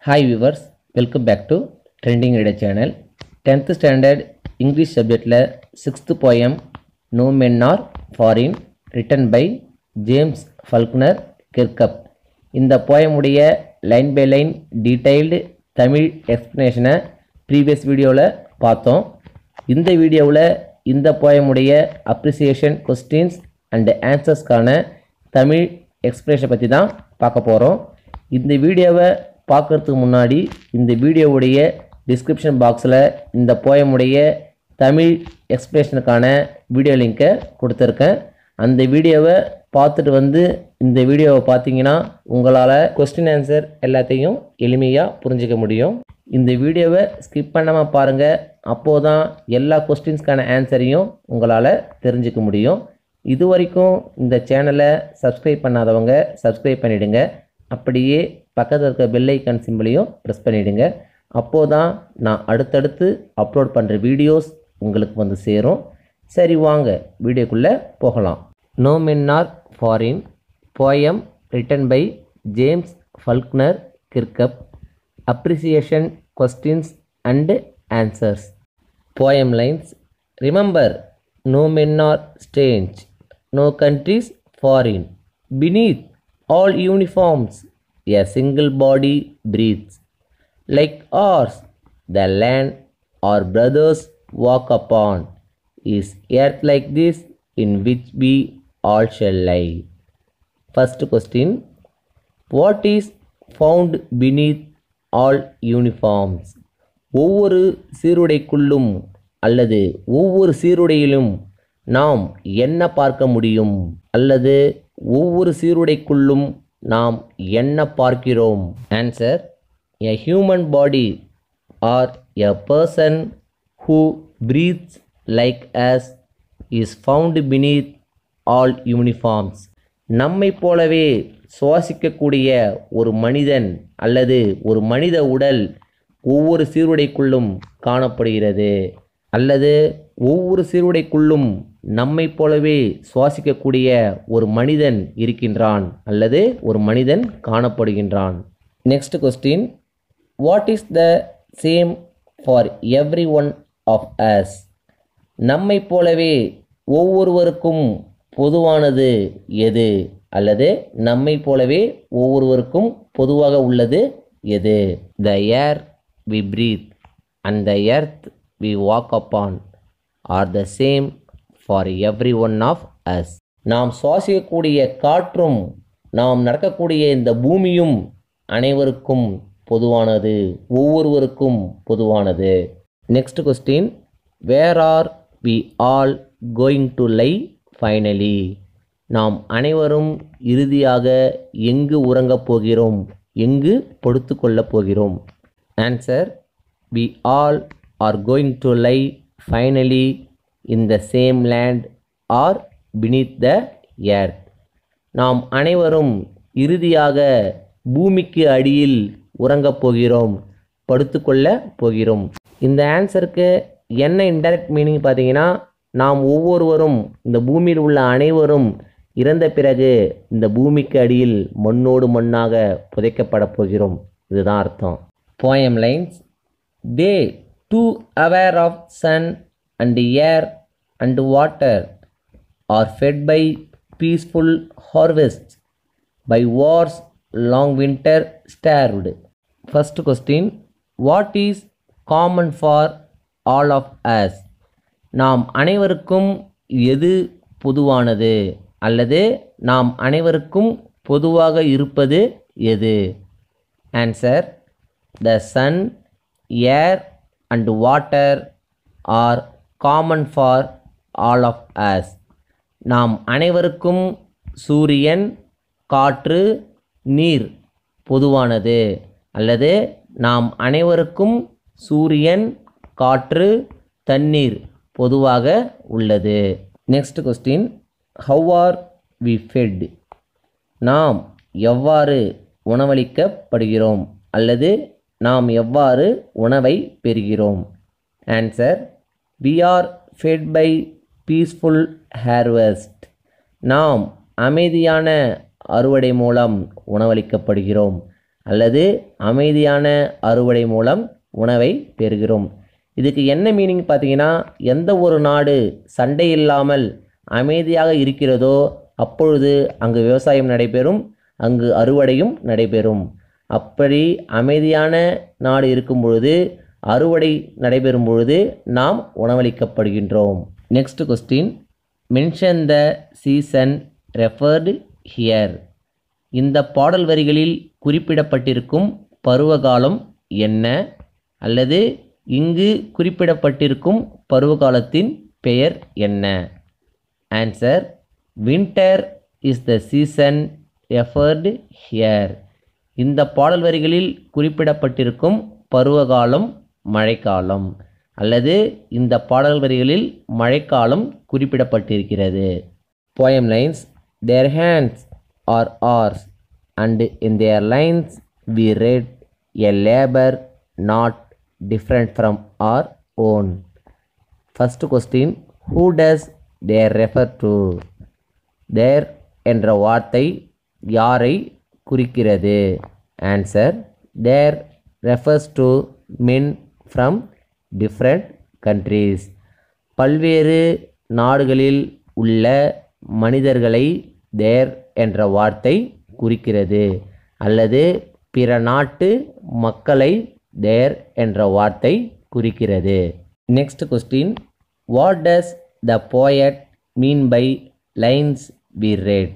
Hi viewers, welcome back to Trending Idea channel. 10th standard English subject la 6th poem No Men Are Foreign written by James Faulkner Kirkup. இந்த poem உடைய line by line detailed Tamil explanation previous வீடியோல பார்த்தோம். இந்த வீடியோவில் இந்த poem உடைய appreciation questions and answers கான Tamil explanation பற்றி தான் பார்க்க போகிறோம். இந்த வீடியோவை பார்க்கறதுக்கு முன்னாடி இந்த வீடியோவுடைய டிஸ்கிரிப்ஷன் பாக்ஸில் இந்த போயமுடைய தமிழ் எக்ஸ்பிளேஷனுக்கான வீடியோ லிங்கை கொடுத்துருக்கேன். அந்த வீடியோவை பார்த்துட்டு வந்து இந்த வீடியோவை பார்த்தீங்கன்னா உங்களால் கொஸ்டின் ஆன்சர் எல்லாத்தையும் எளிமையாக புரிஞ்சிக்க முடியும். இந்த வீடியோவை ஸ்கிப் பண்ணாமல் பாருங்கள், அப்போது தான் எல்லா கொஸ்டின்ஸ்க்கான ஆன்சரையும் உங்களால் தெரிஞ்சிக்க முடியும். இது வரைக்கும் இந்த சேனலை சப்ஸ்கிரைப் பண்ணாதவங்க சப்ஸ்கிரைப் பண்ணிவிடுங்க. அப்படியே பக்கத்தில் இருக்க பெல் ஐக்கான் சிம்பிளையும் ப்ரெஸ் பண்ணிவிடுங்க. அப்போது தான் நான் அடுத்தடுத்து அப்லோட் பண்ணுற வீடியோஸ் உங்களுக்கு வந்து சேரும். சரி, வாங்க வீடியோக்குள்ளே போகலாம். No men are foreign poem written by James Falconer Kirkup. Appreciation questions and answers. Poem lines. Remember, no men are strange, no countries foreign. Beneath all uniforms, a single body breathes. Like ours, the land our brothers walk upon is earth like this in which we all shall lie. First question. What is found beneath all uniforms? ஒவ்வொரு சீருடைக்குள்ளும் அல்லது ஒவ்வொரு சீருடையிலும் நாம் என்ன பார்க்க முடியும் அல்லது ஒவ்வொரு சீருடைக்குள்ளும் நாம் என்ன பார்க்கிறோம்? Answer: a human body or a person who breathes like us is found beneath all uniforms. நம்மை போலவே சுவாசிக்கக்கூடிய ஒரு மனிதன் அல்லது ஒரு மனித உடல் ஒவ்வொரு சீருடைக்குள்ளும் காணப்படுகிறது. அல்லது ஒவ்வொரு சீருடைக்குள்ளும் நம்மை போலவே சுவாசிக்கக்கூடிய ஒரு மனிதன் இருக்கின்றான் அல்லது ஒரு மனிதன் காணப்படுகின்றான். Next question. What is the same for every one of us? நம்மை போலவே ஒவ்வொருவருக்கும் பொதுவானது எது அல்லது நம்மை போலவே ஒவ்வொருவருக்கும் பொதுவாக உள்ளது எது? த ஏர் we breathe and the earth we walk upon are the same for every one of us. நாம் சுவாசிக்கக்கூடிய காற்றும் நாம் நடக்கக்கூடிய இந்த பூமியும் அனைவருக்கும் பொதுவானது, ஒவ்வொருவருக்கும் பொதுவானது. Next question. Where are we all going to lie finally? நாம் அனைவரும் இறுதியாக எங்கு உறங்கப் போகிறோம், எங்கு படுத்து கொள்ளப் போகிறோம்? Answer: we all are going to lie finally in the same land or beneath the earth. நாம் அனைவரும் இறுதியாக பூமிக்கு அடியில் உறங்கப் போகிறோம், படுத்துக்கொள்ள போகிறோம். இந்த ஆன்சருக்கு என்ன இன்டைரக்ட் மீனிங் பார்த்தீங்கன்னா, நாம் ஒவ்வொருவரும் இந்த பூமியில் உள்ள அனைவரும் இறந்த பிறகு இந்த பூமிக்கு அடியில் மண்ணோடு மண்ணாக புதைக்கப்பட போகிறோம். இதுதான் அர்த்தம். Poem lines. They too aware of sun and air and water are fed by peaceful harvests, by wars long winter starved. First question. What is common for all of us? நாம் அனைவருக்கும் எது பொதுவானது அல்லது நாம் அனைவருக்கும் பொதுவாக இருப்பது எது? Answer: the sun, air and water are common for all of us. நாம் அனைவருக்கும் சூரியன், காற்று, நீர் பொதுவானது அல்லது நாம் அனைவருக்கும் சூரியன், காற்று, தண்ணீர் பொதுவாக உள்ளது. Next question. how are we fed? நாம் எவ்வாறு உணவளிக்கப்படுகிறோம் அல்லது நாம் எவ்வாறு உணவை பெறுகிறோம்? Answer: we are fed by peaceful harvest. நாம் அமைதியான அறுவடை மூலம் உணவளிக்கப்படுகிறோம் அல்லது அமைதியான அறுவடை மூலம் உணவை பெறுகிறோம். இதுக்கு என்ன மீனிங் பார்த்தீங்கன்னா, எந்த ஒரு நாடு சண்டை இல்லாமல் அமைதியாக இருக்கிறதோ அப்பொழுது அங்கு விவசாயம் நடைபெறும், அங்கு அறுவடையும் நடைபெறும். அப்படி அமைதியான நாடு இருக்கும் பொழுது, அறுவடை நடைபெறும் பொழுது நாம் உணவளிக்கப்படுகின்றோம். Next question, mention the season referred here. இந்த பாடல் வரிகளில் குறிப்பிடப்பட்டிருக்கும் பருவகாலம் என்ன, அல்லது இங்கு குறிப்பிடப்பட்டிருக்கும் பருவகாலத்தின் பெயர் என்ன? Answer, winter is the season referred here. இந்த பாடல் வரிகளில் குறிப்பிடப்பட்டிருக்கும் பருவகாலம் மழைக்காலம், அல்லது இந்த பாடல் வரிகளில் மழைக்காலம் குறிப்பிடப்பட்டிருக்கிறது. poem lines, their hands are ours and in their lines we read a labor not different from our own. First question, who does their refer to? their என்ற வார்த்தை யாரை குறிக்கிறது? Answer, their refers to men from different countries. பல்வேறு நாடுகளில் உள்ள மனிதர்களை their என்ற வார்த்தை குறிக்கிறது, அல்லது பிற நாட்டு மக்களை their என்ற வார்த்தை குறிக்கிறது. Next question, what does the poet mean by lines we read?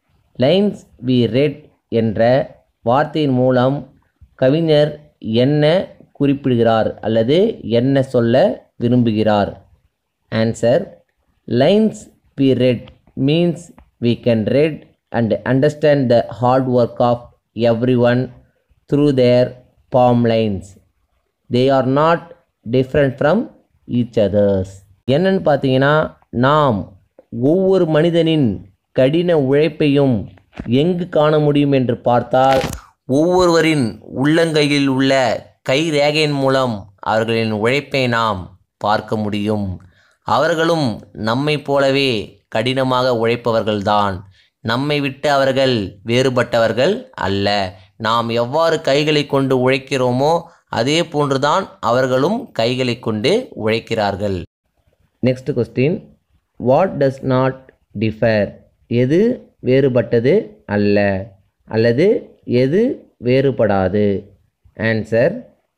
Lines we read என்ற வார்த்தையின் மூலம் கவிஞர் என்ன குறிப்பிடுகிறார் அல்லது என்ன சொல்ல விரும்புகிறார்? Answer, lines we read means we can read and understand the hard work of everyone through their palm lines. They are not different from each others. என்னன்னு பார்த்தீங்கன்னா, நாம் ஒவ்வொரு மனிதனின் கடின உழைப்பையும் எங்கு காண முடியும் என்று பார்த்தால், ஒவ்வொருவரின் உள்ளங்கையில் உள்ள கை ரேகையின் மூலம் அவர்களின் உழைப்பை நாம் பார்க்க முடியும். அவர்களும் நம்மை போலவே கடினமாக உழைப்பவர்கள்தான். நம்மை விட்டு அவர்கள் வேறுபட்டவர்கள் அல்ல. நாம் எவ்வாறு கைகளை கொண்டு உழைக்கிறோமோ அதே போன்றுதான் அவர்களும் கைகளை கொண்டு உழைக்கிறார்கள். Next question, what does not differ? எது வேறுபட்டது அல்ல, அல்லது எது வேறுபடாது? Answer,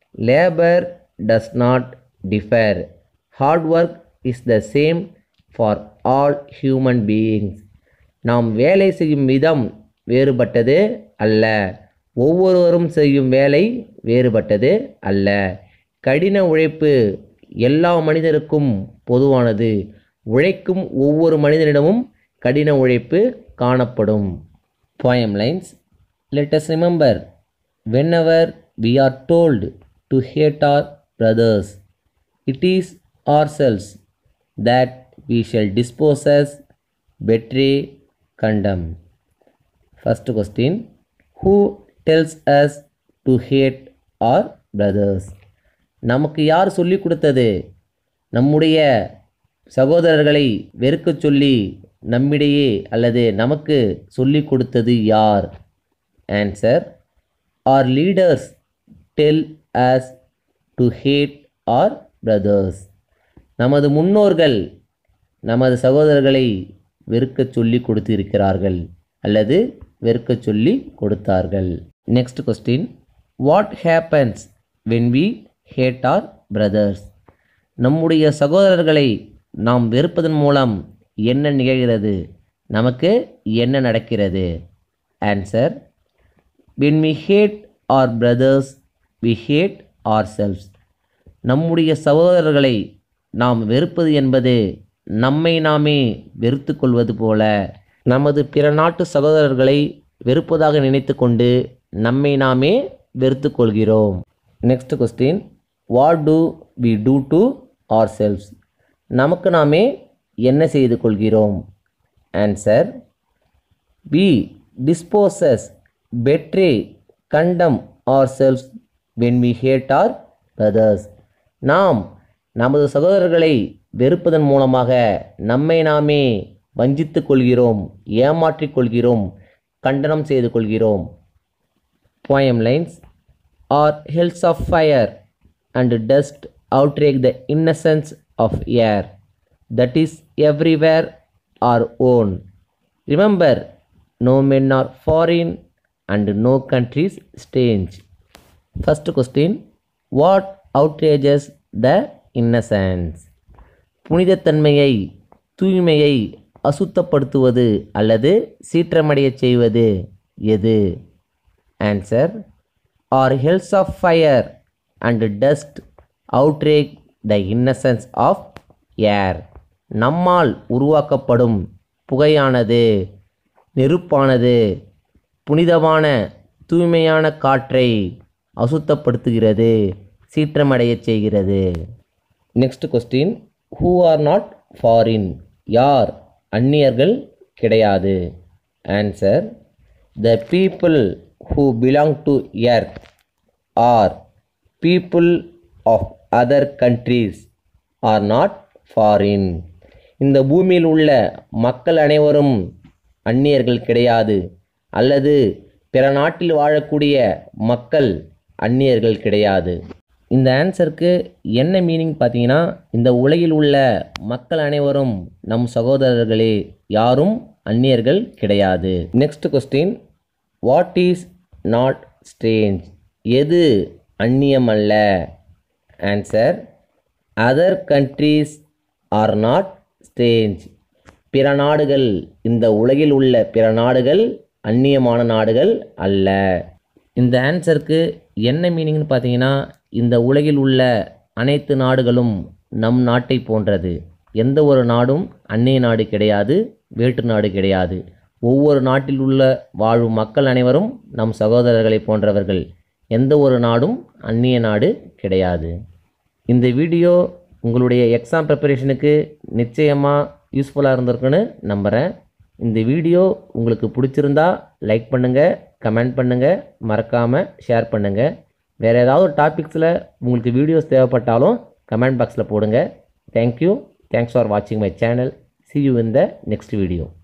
labour does not differ. Hard work is the same for all human beings. நாம் வேலை செய்யும் விதம் வேறுபட்டது அல்ல, ஒவ்வொருவரும் செய்யும் வேலை வேறுபட்டது அல்ல. கடின உழைப்பு எல்லா மனிதருக்கும் பொதுவானது. உழைக்கும் ஒவ்வொரு மனிதனிடமும் கடின உழைப்பு காணப்படும். poem lines, let us remember, whenever we are told to hate our brothers, it is ourselves that we shall dispossess, betray, condemn. First question, who tells us to hate our brothers? நமக்கு யார் சொல்லிக் கொடுத்தது நம்முடைய சகோதரர்களை வெறுக்க சொல்லி நம்மிடையே அல்லது நமக்கு சொல்லிக் கொடுத்தது யார்? Answer, our leaders tell us to hate our brothers. நமது முன்னோர்கள் நமது சகோதரர்களை வெறுக்க சொல்லி கொடுத்திருக்கிறார்கள் அல்லது வெறுக்க சொல்லி கொடுத்தார்கள். Next question, what happens when we hate our brothers? நம்முடைய சகோதரர்களை நாம் வெறுப்பதன் மூலம் என்ன நிகழ்கிறது? நமக்கு என்ன நடக்கிறது? Answer, when we hate our brothers we hate ourselves. நம்முடைய சகோதரர்களை நாம் வெறுப்பது என்பது நம்மை நாமே வெறுத்து கொள்வது போல. நமது பிற நாட்டு சகோதரர்களை வெறுப்பதாக நினைத்து கொண்டு நம்மை நாமே வெறுத்து கொள்கிறோம். Next question, what do we do to ourselves? நமக்கு நாமே என்ன செய்து கொள்கிறோம்? Answer, we despise, betray, condemn ourselves when we hate our brothers. நாம் நமது சகோதரர்களை வெறுப்பதன் மூலமாக நம்மை நாமே வஞ்சித்து கொள்கிறோம், ஏமாற்றிக் கொள்கிறோம், கண்டனம் செய்து கொள்கிறோம். poem lines, or hells of fire and dust outrage the innocence of air that is everywhere our own. Remember, no men are foreign and no countries strange. First question, what outrages the innocence? புனிதத்தன்மையை, தூய்மையை அசுத்தப்படுத்துவது அல்லது சீற்றமடையச் செய்வது எது? Answer, our hells of fire and dust outrage the innocence of air. நம்மால் உருவாக்கப்படும் புகையானது, நெருப்பானது புனிதமான தூய்மையான காற்றை அசுத்தப்படுத்துகிறது, சீற்றமடையச் செய்கிறது. Next question, who are not foreign? யார் அந்நியர்கள் கிடையாது? Answer, the people who belong to earth or people of other countries are not foreign. இந்த பூமியில் உள்ள மக்கள் அனைவரும் அந்நியர்கள் கிடையாது, அல்லது பிற நாட்டில் வாழக்கூடிய மக்கள் அந்நியர்கள் கிடையாது. இந்த ஆன்சருக்கு என்ன மீனிங் பார்த்தீங்கன்னா, இந்த உலகில் உள்ள மக்கள் அனைவரும் நம் சகோதரர்களே, யாரும் அந்நியர்கள் கிடையாது. Next question, what is not strange? எது அந்நியம் அல்ல? Answer, other countries are not strange. பிற நாடுகள், இந்த உலகில் உள்ள பிற நாடுகள் அந்நியமான நாடுகள் அல்ல. இந்த ஆன்சருக்கு என்ன மீனிங்னு பார்த்தீங்கன்னா, இந்த உலகில் உள்ள அனைத்து நாடுகளும் நம் நாட்டை போன்றது. எந்த ஒரு நாடும் அந்நிய நாடு கிடையாது, வேற்று நாடு கிடையாது. ஒவ்வொரு நாட்டில் உள்ள வாழும் மக்கள் அனைவரும் நம் சகோதரர்களை போன்றவர்கள். எந்த ஒரு நாடும் அந்நிய நாடு கிடையாது. இந்த வீடியோ உங்களுடைய எக்ஸாம் ப்ரிப்பரேஷனுக்கு நிச்சயமாக யூஸ்ஃபுல்லாக இருந்திருக்குன்னு நம்புகிறேன். இந்த வீடியோ உங்களுக்கு பிடிச்சிருந்தா லைக் பண்ணுங்கள், கமெண்ட் பண்ணுங்கள், மறக்காமல் ஷேர் பண்ணுங்கள். வேறு ஏதாவது டாபிக்ஸில் உங்களுக்கு வீடியோஸ் தேவைப்பட்டாலும் கமெண்ட் பாக்ஸில் போடுங்க. தேங்க்யூ. தேங்க்ஸ் ஃபார் வாட்சிங் my channel. See you in the next video.